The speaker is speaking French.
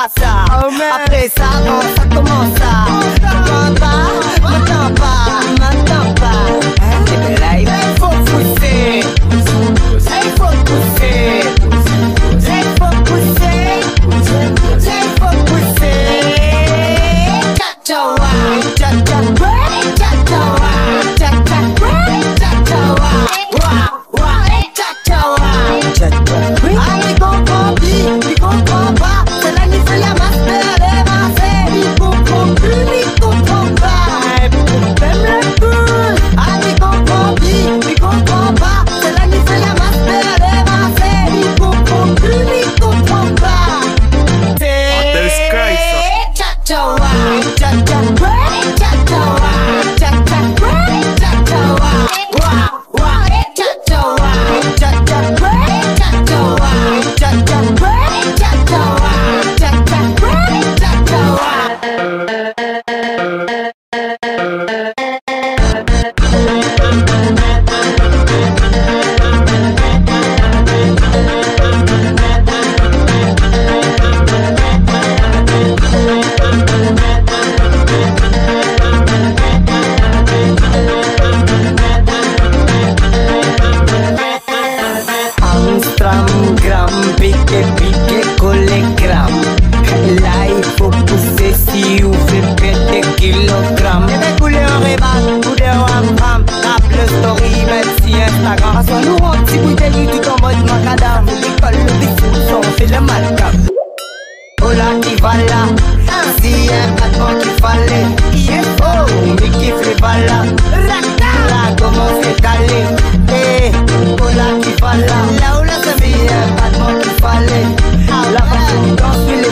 ça. Après ça, bon, ça commence à. M'attends pas. C'est belle life. Il faut pousser. Il faut pousser. Il faut pousser. Il faut pousser. Cha-cha-wa, cha-cha-wa, cha-cha-wa, cha-cha-wa, cha-cha-wa, wa, cha-cha-wa, cha-cha-wa. Ah, il comprend pas. C'est là qu'il fait la masse de la dévancée. Il comprend pas. Même le boule. Ah, il comprend pas. C'est là qu'il fait la masse de la dévancée. Il comprend pas. C'est cha-cha-wa, cha-cha-wa, cha-cha-wa, cha-cha-wa, cha-cha-wa, wa, cha-cha-wa, cha-cha-wa, cha-cha-wa, cha-cha-wa, cha-cha-wa, Gram, piqué, collégramme. Là il faut pousser si vous faites péter kilogrammes. Et des couleurs rébat, couleurs en femme. Rap le story, même si Instagram. Parce qu'on nous rend petit bouteille tout en mode macadam. L'école, le défouson, c'est le malcam. Oh là qui va là, si un patron qui fallait. Oh, mais qui fait pas là. Là comment c'est calé. Oh là qui va là, là où là c'est bien, patron qui fallait. La façon dont je suis